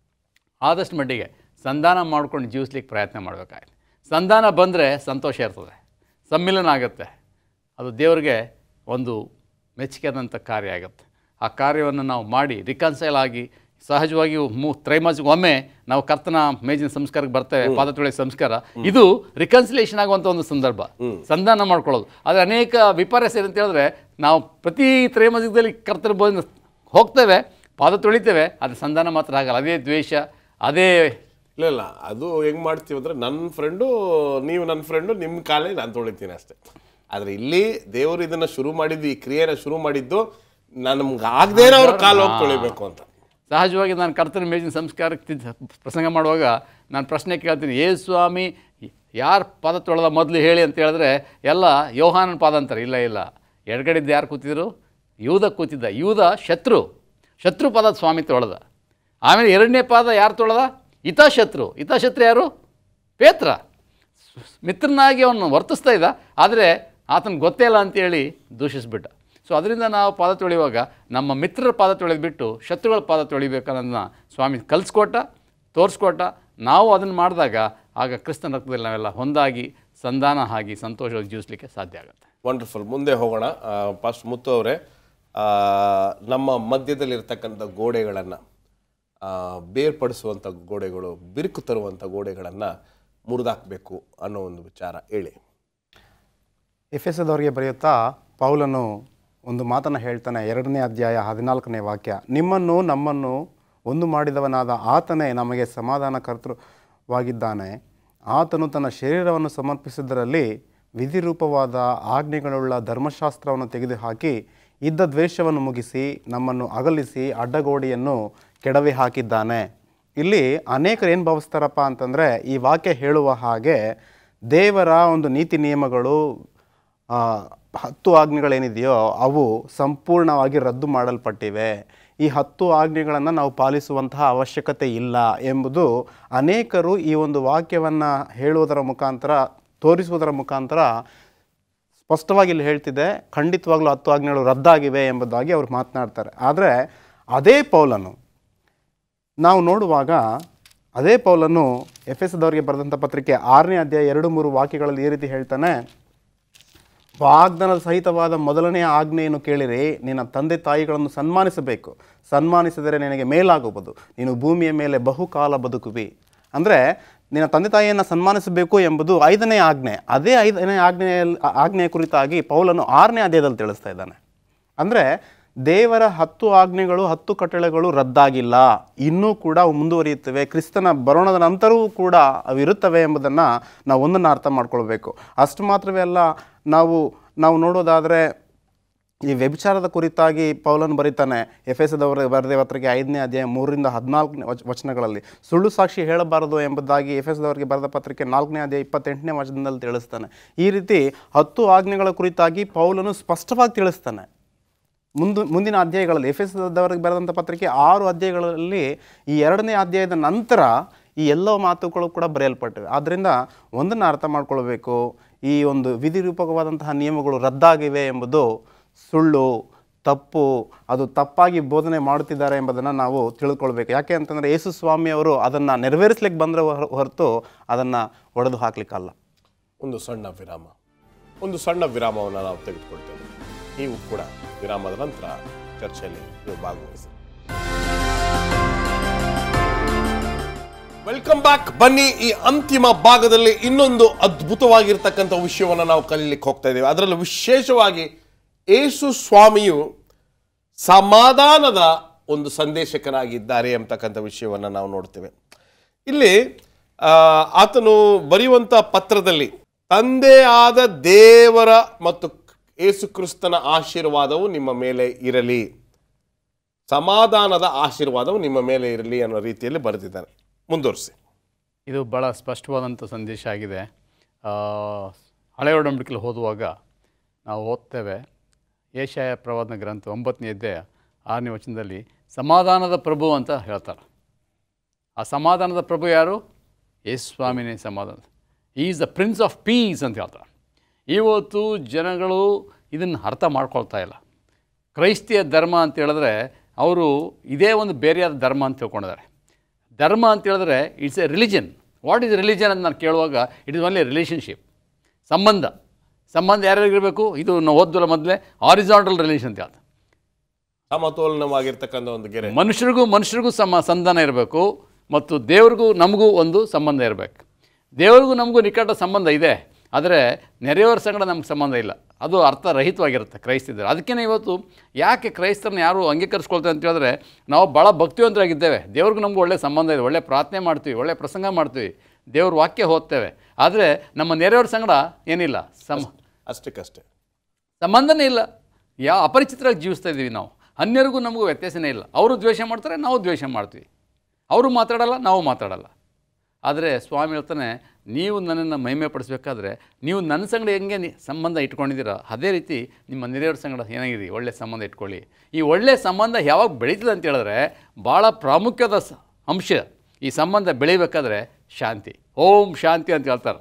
ಆದಷ್ಟು ಮಟ್ಟಿಗೆ ಸಂಧಾನ ಮಾಡ್ಕೊಂಡು ಜೀವಿಸ್ಲಿಕ್ಕೆ ಪ್ರಯತ್ನ ಮಾಡಬೇಕಾಗಿದೆ. ಸಂಧಾನ ಬಂದರೆ ಸಂತೋಷ ಇರ್ತದೆ, ಸಮ್ಮಿಲನ ಆಗುತ್ತೆ, ಅದು ದೇವರಿಗೆ ಒಂದು ಮೆಚ್ಚುಗೆಯಾದಂಥ ಕಾರ್ಯ ಆಗುತ್ತೆ. ಆ ಕಾರ್ಯವನ್ನು ನಾವು ಮಾಡಿ ರಿಕನ್ಸೈಲ್ ಆಗಿ ಸಹಜವಾಗಿ ಮೂ ತ್ರೈಮಾಸಿಕ ಒಮ್ಮೆ ನಾವು ಕರ್ತನ ಮೇಜಿನ ಸಂಸ್ಕಾರಕ್ಕೆ ಬರ್ತೇವೆ, ಪಾದ ತೊಳೆಯ ಸಂಸ್ಕಾರ. ಇದು ರಿಕನ್ಸಿಲೇಷನ್ ಆಗುವಂಥ ಒಂದು ಸಂದರ್ಭ, ಸಂಧಾನ ಮಾಡ್ಕೊಳ್ಳೋದು. ಆದರೆ ಅನೇಕ ವಿಪರ್ಯಾಸ ಏನಂತ ಹೇಳಿದ್ರೆ ನಾವು ಪ್ರತಿ ತ್ರೈಮಾಸಿಕದಲ್ಲಿ ಕರ್ತನ ಬಂದು ಹೋಗ್ತೇವೆ, ಪಾದ ತೊಳಿತೇವೆ, ಅದು ಸಂಧಾನ ಮಾತ್ರ ಆಗಲ್ಲ. ಅದೇ ದ್ವೇಷ, ಅದೇ ಇಲ್ಲ ಇಲ್ಲ ಅದು ಹೆಂಗೆ ಮಾಡ್ತೀವಿ ಅಂದರೆ ನನ್ನ ಫ್ರೆಂಡು ನೀವು ನನ್ನ ಫ್ರೆಂಡು, ನಿಮ್ಮ ಕಾಲೇ ನಾನು ತೊಳಿತೀನಿ ಅಷ್ಟೇ. ಆದರೆ ಇಲ್ಲಿ ದೇವರು ಇದನ್ನು ಶುರು ಮಾಡಿದ್ದು, ಈ ಕ್ರಿಯೆನ ಶುರು ಮಾಡಿದ್ದು ನಮ್ಗೆ ಆಗದೇನೆ ಅವ್ರ ಕಾಲು ಹೋಗಿ ತೊಳಿಬೇಕು ಅಂತ. ಸಹಜವಾಗಿ ನಾನು ಕರ್ತನ ಮೇಜಿನ ಸಂಸ್ಕಾರಕ್ಕೆ ಪ್ರಸಂಗ ಮಾಡುವಾಗ ನಾನು ಪ್ರಶ್ನೆ ಕೇಳ್ತೀನಿ, ಯೇಸು ಸ್ವಾಮಿ ಯಾರು ಪಾದ ತೊಳೆದ ಮೊದಲು ಹೇಳಿ ಅಂತ ಹೇಳಿದ್ರೆ ಎಲ್ಲ ಯೋಹಾನನ ಪಾದ ಅಂತಾರೆ. ಇಲ್ಲ ಇಲ್ಲ, ಎಡಗಡೆದ್ದು ಯಾರು ಕೂತಿದ್ರು? ಯೂದ ಕೂತಿದ್ದ. ಯೂದ ಶತ್ರು, ಶತ್ರು ಪಾದ ಸ್ವಾಮಿ ತೊಳೆದ. ಆಮೇಲೆ ಎರಡನೇ ಪಾದ ಯಾರು ತೊಳೆದ? ಹಿತಶತ್ರು. ಹಿತಶತ್ರು ಯಾರು? ಪೇತ್ರ. ಮಿತ್ರನಾಗಿ ಅವನು ವರ್ತಿಸ್ತಾ ಇದ್ದ, ಆದರೆ ಆತನಿಗೆ ಗೊತ್ತೇ ಇಲ್ಲ ಅಂತೇಳಿ ದೂಷಿಸ್ಬಿಟ್ಟ. ಸೊ ಅದರಿಂದ ನಾವು ಪಾದ ತೊಳೆಯುವಾಗ ನಮ್ಮ ಮಿತ್ರರ ಪಾದ ತೊಳೆದು ಬಿಟ್ಟು ಶತ್ರುಗಳ ಪಾದ ತೊಳಿಬೇಕನ್ನೋದನ್ನ ಸ್ವಾಮಿ ಕಲಿಸ್ಕೊಟ್ಟ, ತೋರಿಸ್ಕೊಟ್ಟ. ನಾವು ಅದನ್ನು ಮಾಡಿದಾಗ ಆಗ ಕ್ರಿಸ್ತನ ರಕ್ತದಲ್ಲಿ ನಾವೆಲ್ಲ ಒಂದಾಗಿ ಸಂಧಾನ ಆಗಿ ಸಂತೋಷವಾಗಿ ಜೀವಿಸಲಿಕ್ಕೆ ಸಾಧ್ಯ ಆಗುತ್ತೆ. ವಂಡರ್ಫುಲ್. ಮುಂದೆ ಹೋಗೋಣ. ಪಾಸ್ಟ್ ಮುತ್ತು ಅವರೇ, ನಮ್ಮ ಮಧ್ಯದಲ್ಲಿರ್ತಕ್ಕಂಥ ಗೋಡೆಗಳನ್ನು, ಬೇರ್ಪಡಿಸುವಂಥ ಗೋಡೆಗಳು, ಬಿರುಕು ತರುವಂಥ ಗೋಡೆಗಳನ್ನು ಮುರಿದಾಕಬೇಕು ಅನ್ನೋ ಒಂದು ವಿಚಾರ ಹೇಳಿ. ಎಫೆಸದವರಿಗೆ ಬರೆಯುತ್ತಾ ಪೌಲನು ಒಂದು ಮಾತನ್ನು ಹೇಳ್ತಾನೆ, ಎರಡನೇ ಅಧ್ಯಾಯ ಹದಿನಾಲ್ಕನೇ ವಾಕ್ಯ, ನಿಮ್ಮನ್ನು ನಮ್ಮನ್ನು ಒಂದು ಮಾಡಿದವನಾದ ಆತನೇ ನಮಗೆ ಸಮಾಧಾನ ಕರ್ತೃವಾಗಿದ್ದಾನೆ. ಆತನು ತನ್ನ ಶರೀರವನ್ನು ಸಮರ್ಪಿಸಿದ್ದರಲ್ಲಿ ವಿಧಿರೂಪವಾದ ಆಜ್ಞೆಗಳುಳ್ಳ ಧರ್ಮಶಾಸ್ತ್ರವನ್ನು ತೆಗೆದುಹಾಕಿ ಇದ್ದ ದ್ವೇಷವನ್ನು ಮುಗಿಸಿ ನಮ್ಮನ್ನು ಅಗಲಿಸಿ ಅಡ್ಡಗೋಡೆಯನ್ನು ಕೆಡವಿ ಹಾಕಿದ್ದಾನೆ. ಇಲ್ಲಿ ಅನೇಕರು ಏನು ಭಾವಿಸ್ತಾರಪ್ಪ ಅಂತಂದರೆ, ಈ ವಾಕ್ಯ ಹೇಳುವ ಹಾಗೆ ದೇವರ ಒಂದು ನೀತಿ ನಿಯಮಗಳು, ಹತ್ತು ಆಜ್ಞೆಗಳೇನಿದೆಯೋ ಅವು ಸಂಪೂರ್ಣವಾಗಿ ರದ್ದು ಮಾಡಲ್ಪಟ್ಟಿವೆ, ಈ ಹತ್ತು ಆಜ್ಞೆಗಳನ್ನು ನಾವು ಪಾಲಿಸುವಂತಹ ಅವಶ್ಯಕತೆ ಇಲ್ಲ ಎಂಬುದು ಅನೇಕರು ಈ ಒಂದು ವಾಕ್ಯವನ್ನು ಹೇಳುವುದರ ಮುಖಾಂತರ, ತೋರಿಸುವುದರ ಮುಖಾಂತರ ಸ್ಪಷ್ಟವಾಗಿ ಇಲ್ಲಿ ಹೇಳ್ತಿದೆ, ಖಂಡಿತವಾಗ್ಲೂ ಹತ್ತು ಆಜ್ಞೆಗಳು ರದ್ದಾಗಿವೆ ಎಂಬುದಾಗಿ ಅವರು ಮಾತನಾಡ್ತಾರೆ. ಆದರೆ ಅದೇ ಪೌಲನು ನಾವು ನೋಡುವಾಗ, ಅದೇ ಪೌಲನು ಎಫೆಸದವರಿಗೆ ಬರೆದಂಥ ಪತ್ರಿಕೆ ಆರನೇ ಅಧ್ಯಾಯ ಎರಡು ಮೂರು ವಾಕ್ಯಗಳಲ್ಲಿ ಈ ರೀತಿ ಹೇಳ್ತಾನೆ, ವಾಗ್ದಾನದ ಸಹಿತವಾದ ಮೊದಲನೆಯ ಆಜ್ಞೆಯನ್ನು ಕೇಳಿರಿ, ನಿನ್ನ ತಂದೆ ತಾಯಿಗಳನ್ನು ಸನ್ಮಾನಿಸಬೇಕು, ಸನ್ಮಾನಿಸಿದರೆ ನಿನಗೆ ಮೇಲಾಗುವುದು, ನೀನು ಭೂಮಿಯ ಮೇಲೆ ಬಹುಕಾಲ ಬದುಕುವಿ. ಅಂದರೆ ನಿನ್ನ ತಂದೆ ತಾಯಿಯನ್ನು ಸನ್ಮಾನಿಸಬೇಕು ಎಂಬುದು ಐದನೇ ಆಜ್ಞೆ. ಅದೇ ಐದನೇ ಆಜ್ಞೆಯಲ್ಲಿ ಆಜ್ಞೆಯ ಕುರಿತಾಗಿ ಪೌಲನು ಆರನೇ ಅಧ್ಯಾಯದಲ್ಲಿ ತಿಳಿಸ್ತಾ ಇದ್ದಾನೆ. ಅಂದರೆ ದೇವರ ಹತ್ತು ಆಜ್ಞೆಗಳು, ಹತ್ತು ಕಟ್ಟಳೆಗಳು ರದ್ದಾಗಿಲ್ಲ, ಇನ್ನೂ ಕೂಡ ಅವು ಮುಂದುವರಿಯುತ್ತವೆ. ಕ್ರಿಸ್ತನ ಬರೋಣದ ನಂತರವೂ ಕೂಡ ಅವು ಇರುತ್ತವೆ ಎಂಬುದನ್ನು ನಾವು ಒಂದನ್ನು ಅರ್ಥ ಮಾಡ್ಕೊಳ್ಬೇಕು. ಅಷ್ಟು ಮಾತ್ರವೇ ಅಲ್ಲ, ನಾವು ನಾವು ನೋಡೋದಾದರೆ ಈ ವ್ಯಭಿಚಾರದ ಕುರಿತಾಗಿ ಪೌಲನು ಬರೀತಾನೆ ಎಫೆಸದವರ ಬರೆದ ಪತ್ರಿಕೆ ಐದನೇ ಅಧ್ಯಾಯ ಮೂರರಿಂದ ಹದಿನಾಲ್ಕನೇ ವಚ ವಚನಗಳಲ್ಲಿ ಸುಳ್ಳು ಸಾಕ್ಷಿ ಹೇಳಬಾರದು ಎಂಬುದಾಗಿ ಎಫೆಸದವರಿಗೆ ಬರೆದ ಪತ್ರಿಕೆ ನಾಲ್ಕನೇ ಅಧ್ಯಾಯ ಇಪ್ಪತ್ತೆಂಟನೇ ವಚನದಲ್ಲಿ ತಿಳಿಸ್ತಾನೆ. ಈ ರೀತಿ ಹತ್ತು ಆಜ್ಞೆಗಳ ಕುರಿತಾಗಿ ಪೌಲನು ಸ್ಪಷ್ಟವಾಗಿ ತಿಳಿಸ್ತಾನೆ. ಮುಂದು ಮುಂದಿನ ಅಧ್ಯಾಯಗಳಲ್ಲಿ ಎಫೆಸದವರಿಗೆ ಬರೆದಂಥ ಪತ್ರಿಕೆ ಆರು ಅಧ್ಯಾಯಗಳಲ್ಲಿ ಈ ಎರಡನೇ ಅಧ್ಯಾಯದ ನಂತರ ಈ ಎಲ್ಲ ಮಾತುಗಳು ಕೂಡ ಬರೆಯಲ್ಪಟ್ಟಿವೆ. ಆದ್ದರಿಂದ ಒಂದನ್ನು ಅರ್ಥ ಮಾಡ್ಕೊಳ್ಬೇಕು, ಈ ಒಂದು ವಿಧಿರೂಪಕವಾದಂತಹ ನಿಯಮಗಳು ರದ್ದಾಗಿವೆ ಎಂಬುದು ಸುಳ್ಳು, ತಪ್ಪು, ಅದು ತಪ್ಪಾಗಿ ಬೋಧನೆ ಮಾಡುತ್ತಿದ್ದಾರೆ ಎಂಬುದನ್ನು ನಾವು ತಿಳ್ಕೊಳ್ಬೇಕು. ಯಾಕೆ ಅಂತಂದರೆ ಯೇಸು ಸ್ವಾಮಿಯವರು ಅದನ್ನು ನೆರವೇರಿಸ್ಲಿಕ್ಕೆ ಬಂದರೆ ಹೊರತು ಅದನ್ನು ಒಡೆದು ಹಾಕ್ಲಿಕ್ಕಲ್ಲ. ಒಂದು ಸಣ್ಣ ವಿರಾಮ ಒಂದು ಸಣ್ಣ ವಿರಾಮವನ್ನು ನಾವು ತೆಗೆದುಕೊಳ್ತೇವೆ. ನೀವು ಕೂಡ ವಿರಾಮದ ನಂತರ ಚರ್ಚೆಯಲ್ಲಿ ನೀವು ಭಾಗವಹಿಸಿ. Welcome back. ಬನ್ನಿ, ಈ ಅಂತಿಮ ಭಾಗದಲ್ಲಿ ಇನ್ನೊಂದು ಅದ್ಭುತವಾಗಿರ್ತಕ್ಕಂಥ ವಿಷಯವನ್ನು ನಾವು ಕಲೀಲಿಕ್ಕೆ ಹೋಗ್ತಾ ಇದ್ದೇವೆ. ಅದರಲ್ಲೂ ವಿಶೇಷವಾಗಿ ಯೇಸು ಸ್ವಾಮಿಯು ಸಮಾಧಾನದ ಒಂದು ಸಂದೇಶಕನಾಗಿದ್ದಾರೆ ಎಂಬತಕ್ಕಂಥ ವಿಷಯವನ್ನು ನಾವು ನೋಡ್ತೇವೆ. ಇಲ್ಲಿ ಆತನು ಬರೆಯುವಂಥ ಪತ್ರದಲ್ಲಿ ತಂದೆ ಆದ ದೇವರ ಮತ್ತು ಯೇಸು ಕ್ರಿಸ್ತನ ಆಶೀರ್ವಾದವು ನಿಮ್ಮ ಮೇಲೆ ಇರಲಿ, ಸಮಾಧಾನದ ಆಶೀರ್ವಾದವು ನಿಮ್ಮ ಮೇಲೆ ಇರಲಿ ಅನ್ನೋ ರೀತಿಯಲ್ಲಿ ಬರೆದಿದ್ದಾನೆ. ಮುಂದುವರಿಸಿ. ಇದು ಭಾಳ ಸ್ಪಷ್ಟವಾದಂಥ ಸಂದೇಶ ಆಗಿದೆ. ಹಳೆಯ ಒಡಂಬಡಿಕೆಯಲ್ಲಿ ಓದುವಾಗ ನಾವು ಓದ್ತೇವೆ, ಯೆಶಾಯ ಪ್ರವಾದನ ಗ್ರಂಥ ಒಂಬತ್ತನೇ ಅಧ್ಯಾಯ ಆರನೇ ವಚನದಲ್ಲಿ ಸಮಾಧಾನದ ಪ್ರಭು ಅಂತ ಹೇಳ್ತಾರೆ. ಆ ಸಮಾಧಾನದ ಪ್ರಭು ಯಾರು? ಯೇಸು ಸ್ವಾಮಿನೇ ಸಮಾಧಾನ. Is the prince of peace ಅಂತ ಹೇಳ್ತಾರೆ. ಇವತ್ತು ಜನಗಳು ಇದನ್ನು ಅರ್ಥ ಮಾಡ್ಕೊಳ್ತಾ ಇಲ್ಲ. ಕ್ರೈಸ್ತಿಯ ಧರ್ಮ ಅಂತ ಹೇಳಿದ್ರೆ ಅವರು ಇದೇ ಒಂದು ಬೇರೆಯಾದ ಧರ್ಮ ಅಂತ ತಿಳ್ಕೊಂಡಿದ್ದಾರೆ. ಧರ್ಮ ಅಂತ ಹೇಳಿದ್ರೆ it's a religion. What is religion ಅಂತ ನಾನು ಕೇಳುವಾಗ ಇಟ್ ಇಸ್ ಓನ್ಲಿ ರಿಲೇಷನ್ಶಿಪ್, ಸಂಬಂಧ. ಸಂಬಂಧ ಯಾರ್ಯಾರಿಗಿರಬೇಕು? ಇದು ನಾವು ಓದ್ದಲ್ಲ ಮೊದಲೇ, ಹಾರಿಜಾಂಟಲ್ ರಿಲೇಷನ್ ಅಂತ ಹೇಳ್ತಾರೆ. ಸಮತೋಲನವಾಗಿರ್ತಕ್ಕಂಥ ಒಂದು ಗೆರೆ. ಮನುಷ್ಯರಿಗೂ ಮನುಷ್ಯರಿಗೂ ಸಮ ಸಂಧಾನ ಇರಬೇಕು ಮತ್ತು ದೇವ್ರಿಗೂ ನಮಗೂ ಒಂದು ಸಂಬಂಧ ಇರಬೇಕು. ದೇವ್ರಿಗೂ ನಮಗೂ ನಿಕಟ ಸಂಬಂಧ ಇದೆ, ಆದರೆ ನೆರೆಯವರ ಸಂಗಡ ನಮ್ಗೆ ಸಂಬಂಧ ಇಲ್ಲ. ಅದು ಅರ್ಥರಹಿತವಾಗಿರುತ್ತೆ ಕ್ರೈಸ್ತಿದ್ದಾರೆ. ಅದಕ್ಕೇ ಇವತ್ತು ಯಾಕೆ ಕ್ರೈಸ್ತರನ್ನ ಯಾರು ಅಂಗೀಕರಿಸ್ಕೊಳ್ತಾರೆ ಅಂತ ಹೇಳಿದ್ರೆ, ನಾವು ಭಾಳ ಭಕ್ತಿವಂತರಾಗಿದ್ದೇವೆ, ದೇವ್ರಿಗೂ ನಮಗೂ ಒಳ್ಳೆಯ ಸಂಬಂಧ ಇದೆ, ಒಳ್ಳೆ ಪ್ರಾರ್ಥನೆ ಮಾಡ್ತೀವಿ, ಒಳ್ಳೆ ಪ್ರಸಂಗ ಮಾಡ್ತೀವಿ, ದೇವ್ರ ವಾಕ್ಯ ಓದ್ತೇವೆ. ಆದರೆ ನಮ್ಮ ನೆರೆಯವರ ಸಂಗಡ ಏನಿಲ್ಲ, ಸಮ ಅಷ್ಟಕ್ಕಷ್ಟೇ ಸಂಬಂಧನೇ ಇಲ್ಲ. ಯಾವ ಅಪರಿಚಿತರಾಗಿ ಜೀವಿಸ್ತಾ ಇದ್ದೀವಿ ನಾವು. ಅನ್ಯರಿಗೂ ನಮಗೂ ವ್ಯತ್ಯಾಸನೇ ಇಲ್ಲ. ಅವರು ದ್ವೇಷ ಮಾಡ್ತಾರೆ, ನಾವು ದ್ವೇಷ ಮಾಡ್ತೀವಿ. ಅವರು ಮಾತಾಡಲ್ಲ, ನಾವು ಮಾತಾಡಲ್ಲ. ಆದರೆ ಸ್ವಾಮಿ ಹೇಳ್ತಾನೆ, ನೀವು ನನ್ನನ್ನು ಮಹಿಮೆ ಪಡಿಸ್ಬೇಕಾದ್ರೆ ನೀವು ನನ್ನ ಸಂಗಡ ಹೆಂಗೆ ಸಂಬಂಧ ಇಟ್ಕೊಂಡಿದ್ದೀರಾ ಅದೇ ರೀತಿ ನಿಮ್ಮ ನೆರೆಯವರ ಸಂಗಡ ಏನಾಗಿರಿ ಒಳ್ಳೆ ಸಂಬಂಧ ಇಟ್ಕೊಳ್ಳಿ. ಈ ಒಳ್ಳೆಯ ಸಂಬಂಧ ಯಾವಾಗ ಬೆಳೀತದೆ ಅಂತ ಹೇಳಿದ್ರೆ ಭಾಳ ಪ್ರಾಮುಖ್ಯದ ಅಂಶ. ಈ ಸಂಬಂಧ ಬೆಳೀಬೇಕಾದ್ರೆ ಶಾಂತಿ, ಓಂ ಶಾಂತಿ ಅಂತ ಹೇಳ್ತಾರೆ.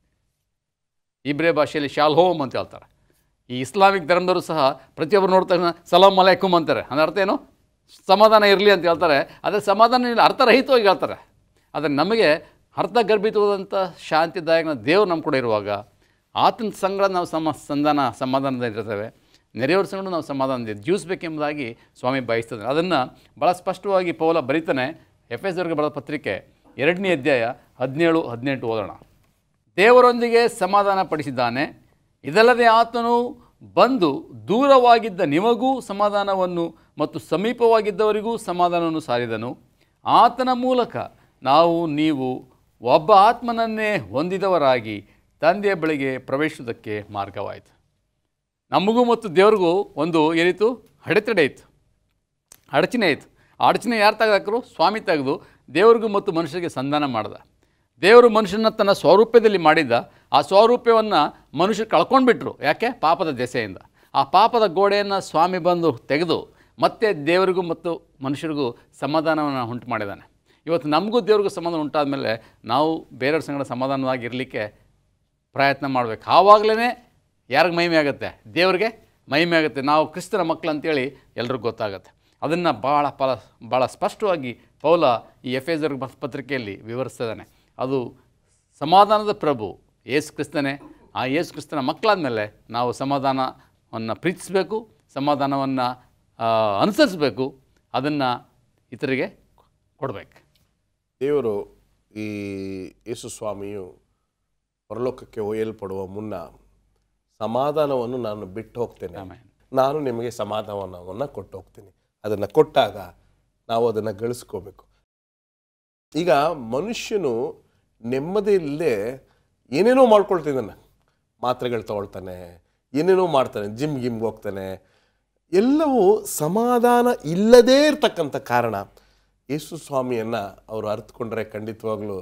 ಇಬ್ರೇ ಭಾಷೆಯಲ್ಲಿ ಶಾಲ್ ಹೋಮ್ ಅಂತ ಹೇಳ್ತಾರೆ. ಈ ಇಸ್ಲಾಮಿಕ್ ಧರ್ಮದವರು ಸಹ ಪ್ರತಿಯೊಬ್ಬರು ನೋಡ್ತಾ ಸಲಾಮ್ ಅಲೈಕುಮ್ ಅಂತಾರೆ. ಅದರ ಅರ್ಥ ಏನು? ಸಮಾಧಾನ ಇರಲಿ ಅಂತ ಹೇಳ್ತಾರೆ. ಆದರೆ ಸಮಾಧಾನ ಅರ್ಥರಹಿತವಾಗಿ ಹೇಳ್ತಾರೆ. ಆದರೆ ನಮಗೆ ಅರ್ಥಗರ್ಭಿತವಾದಂಥ ಶಾಂತಿದಾಯಕ ದೇವರು ನಮ್ಮ ಕೂಡ ಇರುವಾಗ ಆತನ ಸಂಗಡ ನಾವು ಸಮ ಸಂಧಾನ ಸಮಾಧಾನದಲ್ಲಿರ್ತೇವೆ. ನೆರೆಯವರ ಸಂಗಡ ನಾವು ಸಮಾಧಾನದಿಂದ ಜೀವಿಸಬೇಕೆಂಬುದಾಗಿ ಸ್ವಾಮಿ ಬಯಸ್ತದೆ. ಅದನ್ನು ಭಾಳ ಸ್ಪಷ್ಟವಾಗಿ ಪೌಲ ಬರೀತಾನೆ. ಎಫೆಸದವರಿಗೆ ಬರೆದ ಪತ್ರಿಕೆ ಎರಡನೇ ಅಧ್ಯಾಯ ಹದಿನೇಳು ಹದಿನೆಂಟು ಓದೋಣ. ದೇವರೊಂದಿಗೆ ಸಮಾಧಾನ ಪಡಿಸಿದ್ದಾನೆ, ಇದಲ್ಲದೆ ಆತನು ಬಂದು ದೂರವಾಗಿದ್ದ ನಿಮಗೂ ಸಮಾಧಾನವನ್ನು ಮತ್ತು ಸಮೀಪವಾಗಿದ್ದವರಿಗೂ ಸಮಾಧಾನವನ್ನು ಸಾರಿದನು. ಆತನ ಮೂಲಕ ನಾವು ನೀವು ಒಬ್ಬ ಆತ್ಮನನ್ನೇ ಹೊಂದಿದವರಾಗಿ ತಂದೆಯ ಬಳಿಗೆ ಪ್ರವೇಶಿಸುವುದಕ್ಕೆ ಮಾರ್ಗವಾಯಿತು. ನಮಗೂ ಮತ್ತು ದೇವ್ರಿಗೂ ಒಂದು ಏನಿತ್ತು? ಅಡೆತಡೆ ಇತ್ತು, ಅಡಚಣೆ ಇತ್ತು. ಆ ಅಡಚಣೆ ಯಾರು ತೆಗೆದಾಕರು? ಸ್ವಾಮಿ ತೆಗೆದು ದೇವ್ರಿಗೂ ಮತ್ತು ಮನುಷ್ಯರಿಗೆ ಸಂಧಾನ ಮಾಡ್ದ. ದೇವರು ಮನುಷ್ಯನ ತನ್ನ ಸ್ವರೂಪದಲ್ಲಿ ಮಾಡಿದ್ದ. ಆ ಸ್ವರೂಪವನ್ನು ಮನುಷ್ಯರು ಕಳ್ಕೊಂಡ್ಬಿಟ್ರು. ಯಾಕೆ? ಪಾಪದ ದೆಸೆಯಿಂದ. ಆ ಪಾಪದ ಗೋಡೆಯನ್ನು ಸ್ವಾಮಿ ಬಂದು ತೆಗೆದು ಮತ್ತೆ ದೇವರಿಗೂ ಮತ್ತು ಮನುಷ್ಯರಿಗೂ ಸಮಾಧಾನವನ್ನು ಉಂಟು ಮಾಡಿದ್ದಾನೆ. ಇವತ್ತು ನಮಗೂ ದೇವ್ರಿಗೂ ಸಮಾಧಾನ ಉಂಟಾದ ಮೇಲೆ ನಾವು ಬೇರೆಯವ್ರ ಸಂಗಡ ಸಮಾಧಾನವಾಗಿರಲಿಕ್ಕೆ ಪ್ರಯತ್ನ ಮಾಡಬೇಕು. ಆವಾಗಲೇ ಯಾರಿಗೆ ಮಹಿಮೆ ಆಗುತ್ತೆ? ದೇವ್ರಿಗೆ ಮಹಿಮೆ ಆಗುತ್ತೆ. ನಾವು ಕ್ರಿಸ್ತನ ಮಕ್ಕಳು ಅಂತೇಳಿ ಎಲ್ರಿಗೂ ಗೊತ್ತಾಗುತ್ತೆ. ಅದನ್ನು ಭಾಳ ಫಲ ಭಾಳ ಸ್ಪಷ್ಟವಾಗಿ ಪೌಲ ಈ ಎಫೆಸರ್ ಪತ್ರಿಕೆಯಲ್ಲಿ ವಿವರಿಸ್ತಿದ್ದಾನೆ. ಅದು ಸಮಾಧಾನದ ಪ್ರಭು ಯೇಸು ಕ್ರಿಸ್ತನೇ. ಆ ಯೇಸು ಕ್ರಿಸ್ತನ ಮಕ್ಕಳಾದ ಮೇಲೆ ನಾವು ಸಮಾಧಾನವನ್ನು ಪ್ರೀತಿಸಬೇಕು, ಸಮಾಧಾನವನ್ನು ಅನುಸರಿಸಬೇಕು, ಅದನ್ನು ಇತರಿಗೆ ಕೊಡಬೇಕು. ದೇವರು ಈ ಯೇಸು ಸ್ವಾಮಿಯು ಪರಲೋಕಕ್ಕೆ ಒಯ್ಯಲ್ಪಡುವ ಮುನ್ನ ಸಮಾಧಾನವನ್ನು ನಾನು ಬಿಟ್ಟು ಹೋಗ್ತೇನೆ, ನಾನು ನಿಮಗೆ ಸಮಾಧಾನವನ್ನು ಕೊಟ್ಟು ಹೋಗ್ತೀನಿ. ಅದನ್ನು ಕೊಟ್ಟಾಗ ನಾವು ಅದನ್ನು ಗಳಿಸ್ಕೋಬೇಕು. ಈಗ ಮನುಷ್ಯನು ನೆಮ್ಮದಿ ಇಲ್ಲದೆ ಏನೇನೋ ಮಾಡ್ಕೊಳ್ತಿದ್ದಾನೆ. ಮಾತ್ರೆಗಳು ತಗೊಳ್ತಾನೆ, ಏನೇನೋ ಮಾಡ್ತಾನೆ, ಜಿಮ್ ಗಿಮ್ಗೆ ಹೋಗ್ತಾನೆ. ಎಲ್ಲವೂ ಸಮಾಧಾನ ಇಲ್ಲದೇ ಇರತಕ್ಕಂಥ ಕಾರಣ. ಯೇಸು ಸ್ವಾಮಿಯನ್ನು ಅವರು ಅರ್ಥಕೊಂಡ್ರೆ ಖಂಡಿತವಾಗ್ಲೂ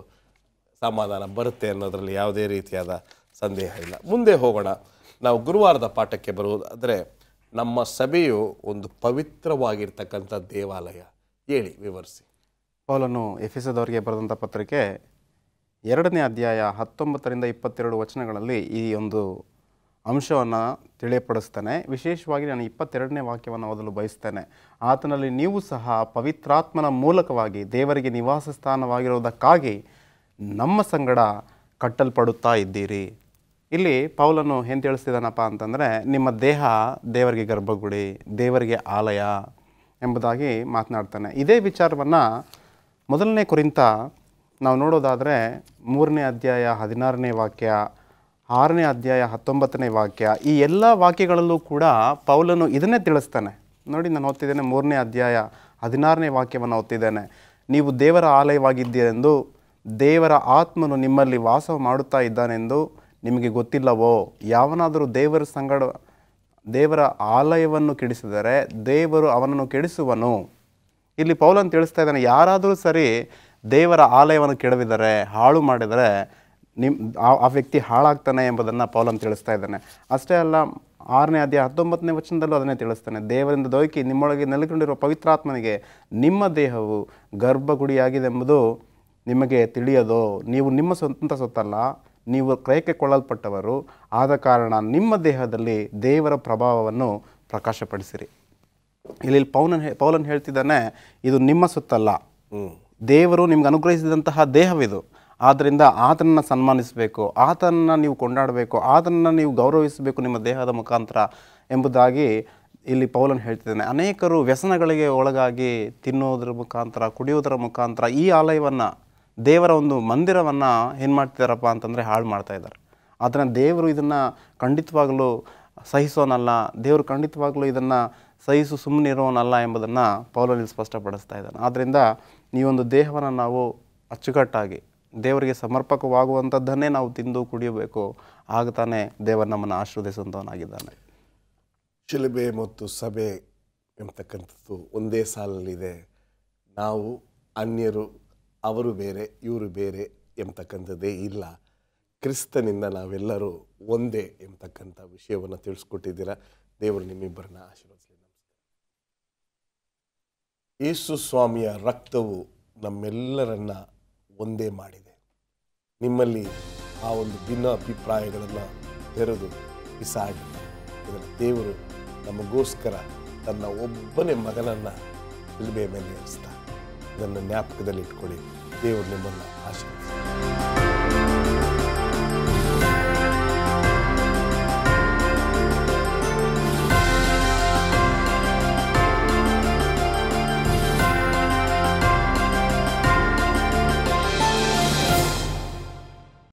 ಸಮಾಧಾನ ಬರುತ್ತೆ ಅನ್ನೋದರಲ್ಲಿ ಯಾವುದೇ ರೀತಿಯಾದ ಸಂದೇಹ ಇಲ್ಲ. ಮುಂದೆ ಹೋಗೋಣ. ನಾವು ಗುರುವಾರದ ಪಾಠಕ್ಕೆ ಬರುವುದಾದರೆ, ನಮ್ಮ ಸಭೆಯು ಒಂದು ಪವಿತ್ರವಾಗಿರ್ತಕ್ಕಂಥ ದೇವಾಲಯ. ಹೇಳಿ, ವಿವರಿಸಿ. ಪೌಲನು ಎಫೆಸದವರಿಗೆ ಬರೆದಂಥ ಪತ್ರಿಕೆ ಎರಡನೇ ಅಧ್ಯಾಯ ಹತ್ತೊಂಬತ್ತರಿಂದ ಇಪ್ಪತ್ತೆರಡು ವಚನಗಳಲ್ಲಿ ಈ ಒಂದು ಅಂಶವನ್ನು ತಿಳಿಯಪಡಿಸ್ತಾನೆ. ವಿಶೇಷವಾಗಿ ನಾನು ಇಪ್ಪತ್ತೆರಡನೇ ವಾಕ್ಯವನ್ನು ಓದಲು ಬಯಸ್ತೇನೆ. ಆತನಲ್ಲಿ ನೀವು ಸಹ ಪವಿತ್ರಾತ್ಮನ ಮೂಲಕವಾಗಿ ದೇವರಿಗೆ ನಿವಾಸ ಸ್ಥಾನವಾಗಿರುವುದಕ್ಕಾಗಿ ನಮ್ಮ ಸಂಗಡ ಕಟ್ಟಲ್ಪಡುತ್ತಾ ಇದ್ದೀರಿ. ಇಲ್ಲಿ ಪೌಲನು ಏನು ತಿಳಿಸ್ತಿದ್ದಾನಪ್ಪ ಅಂತಂದರೆ, ನಿಮ್ಮ ದೇಹ ದೇವರಿಗೆ ಗರ್ಭಗುಡಿ, ದೇವರಿಗೆ ಆಲಯ ಎಂಬುದಾಗಿ ಮಾತನಾಡ್ತಾನೆ. ಇದೇ ವಿಚಾರವನ್ನು ಮೊದಲನೇ ಕುರಿತ ನಾವು ನೋಡೋದಾದರೆ ಮೂರನೇ ಅಧ್ಯಾಯ ಹದಿನಾರನೇ ವಾಕ್ಯ, ಆರನೇ ಅಧ್ಯಾಯ ಹತ್ತೊಂಬತ್ತನೇ ವಾಕ್ಯ, ಈ ಎಲ್ಲ ವಾಕ್ಯಗಳಲ್ಲೂ ಕೂಡ ಪೌಲನು ಇದನ್ನೇ ತಿಳಿಸ್ತಾನೆ. ನೋಡಿ, ನಾನು ಓದ್ತಿದ್ದೇನೆ. ಮೂರನೇ ಅಧ್ಯಾಯ ಹದಿನಾರನೇ ವಾಕ್ಯವನ್ನು ಓದ್ತಿದ್ದೇನೆ. ನೀವು ದೇವರ ಆಲಯವಾಗಿದ್ದೀರೆಂದು ದೇವರ ಆತ್ಮನು ನಿಮ್ಮಲ್ಲಿ ವಾಸ ಮಾಡುತ್ತಾ ಇದ್ದಾನೆಂದು ನಿಮಗೆ ಗೊತ್ತಿಲ್ಲವೋ? ಯಾವನಾದರೂ ದೇವರ ಸಂಗಡ ದೇವರ ಆಲಯವನ್ನು ಕೆಡಿಸಿದರೆ ದೇವರು ಅವನನ್ನು ಕೆಡಿಸುವನು. ಇಲ್ಲಿ ಪೌಲನು ತಿಳಿಸ್ತಾ ಇದ್ದಾನೆ, ಯಾರಾದರೂ ಸರಿ ದೇವರ ಆಲಯವನ್ನು ಕೆಡವಿದರೆ, ಹಾಳು ಮಾಡಿದರೆ ನಿಮ್ಮ ಆ ವ್ಯಕ್ತಿ ಹಾಳಾಗ್ತಾನೆ ಎಂಬುದನ್ನು ಪೌಲನು ತಿಳಿಸ್ತಾ ಇದ್ದಾನೆ. ಅಷ್ಟೇ ಅಲ್ಲ, ಆರನೇ ಅಧ್ಯಾಯ ಹತ್ತೊಂಬತ್ತನೇ ವಚನದಲ್ಲೂ ಅದನ್ನೇ ತಿಳಿಸ್ತಾನೆ. ದೇವರಿಂದ ದೊರಕಿ ನಿಮ್ಮೊಳಗೆ ನೆಲೆಗೊಂಡಿರುವ ಪವಿತ್ರಾತ್ಮನಿಗೆ ನಿಮ್ಮ ದೇಹವು ಗರ್ಭಗುಡಿಯಾಗಿದೆ ಎಂಬುದು ನಿಮಗೆ ತಿಳಿಯದೋ? ನೀವು ನಿಮ್ಮ ಸ್ವಂತ ಸೊತ್ತಲ್ಲ, ನೀವು ಕ್ರಯಕ್ಕೆ ಕೊಳ್ಳಲ್ಪಟ್ಟವರು. ಆದ ಕಾರಣ ನಿಮ್ಮ ದೇಹದಲ್ಲಿ ದೇವರ ಪ್ರಭಾವವನ್ನು ಪ್ರಕಾಶಪಡಿಸಿರಿ. ಇಲ್ಲಿ ಪೌಲನ್ ಪೌಲನ್ ಹೇಳ್ತಿದ್ದಾನೆ, ಇದು ನಿಮ್ಮ ಸೊತ್ತಲ್ಲ, ದೇವರು ನಿಮ್ಗೆ ಅನುಗ್ರಹಿಸಿದಂತಹ ದೇಹವಿದು. ಆದ್ದರಿಂದ ಆತನನ್ನು ಸನ್ಮಾನಿಸಬೇಕು, ಆತನನ್ನು ನೀವು ಕೊಂಡಾಡಬೇಕು, ಆತನನ್ನು ನೀವು ಗೌರವಿಸಬೇಕು ನಿಮ್ಮ ದೇಹದ ಮುಖಾಂತರ ಎಂಬುದಾಗಿ ಇಲ್ಲಿ ಪೌಲನ್ ಹೇಳ್ತಿದ್ದಾನೆ. ಅನೇಕರು ವ್ಯಸನಗಳಿಗೆ ಒಳಗಾಗಿ ತಿನ್ನೋದ್ರ ಮುಖಾಂತರ, ಕುಡಿಯೋದರ ಮುಖಾಂತರ ಈ ಆಲಯವನ್ನು, ದೇವರ ಒಂದು ಮಂದಿರವನ್ನು ಏನು ಮಾಡ್ತಿದ್ದಾರಪ್ಪ ಅಂತಂದರೆ ಹಾಳು ಮಾಡ್ತಾ ಇದ್ದಾರೆ. ಆದ್ದರಿಂದ ದೇವರು ಇದನ್ನು ಖಂಡಿತವಾಗಲೂ ಸಹಿಸೋನಲ್ಲ, ದೇವರು ಖಂಡಿತವಾಗಲೂ ಇದನ್ನು ಸಹಿಸು ಸುಮ್ಮನಿರೋನಲ್ಲ ಎಂಬುದನ್ನು ಪೌಲನಲ್ಲಿ ಸ್ಪಷ್ಟಪಡಿಸ್ತಾ ಇದ್ದಾನೆ. ಆದ್ದರಿಂದ ಈ ಒಂದು ದೇಹವನ್ನು ನಾವು ಅಚ್ಚುಕಟ್ಟಾಗಿ ದೇವರಿಗೆ ಸಮರ್ಪಕವಾಗುವಂಥದ್ದನ್ನೇ ನಾವು ತಿಂದು ಕುಡಿಯಬೇಕು. ಆಗ ತಾನೇ ದೇವರು ನಮ್ಮನ್ನು ಆಶೀರ್ವದಿಸುವಂಥವನಾಗಿದ್ದಾನೆ. ಶಿಲುಬೆ ಮತ್ತು ಸಭೆ ಎಂಬತಕ್ಕಂಥದ್ದು ಒಂದೇ ಸಾಲಲ್ಲಿದೆ. ನಾವು ಅನ್ಯರು, ಅವರು ಬೇರೆ, ಇವರು ಬೇರೆ ಎಂಬತಕ್ಕಂಥದ್ದೇ ಇಲ್ಲ. ಕ್ರಿಸ್ತನಿಂದ ನಾವೆಲ್ಲರೂ ಒಂದೇ ಎಂಬತಕ್ಕಂಥ ವಿಷಯವನ್ನು ತಿಳಿಸ್ಕೊಟ್ಟಿದ್ದೀರಾ. ದೇವರು ನಿಮ್ಮಿಬ್ಬರನ್ನ ಆಶೀರ್ವದಿಸಲಿ. ಯೇಸು ಸ್ವಾಮಿಯ ರಕ್ತವು ನಮ್ಮೆಲ್ಲರನ್ನ ಒಂದೇ ಮಾಡಿದೆ. ನಿಮ್ಮಲ್ಲಿ ಆ ಒಂದು ಭಿನ್ನ ಅಭಿಪ್ರಾಯಗಳನ್ನು ತೆರೆದು ಬಿಸಾಡಿ ಇದನ್ನು ದೇವರು ನಮಗೋಸ್ಕರ ತನ್ನ ಒಬ್ಬನೇ ಮಗನನ್ನು ಶಿಲುಬೆಯ ಮೇಲೆ ಇರಿಸ್ತಾರೆ. ಇದನ್ನು ಜ್ಞಾಪಕದಲ್ಲಿ ಇಟ್ಕೊಳ್ಳಿ. ದೇವರು ನಿಮ್ಮನ್ನು ಆಶೀರ್ವದಿಸ್ತಾರೆ.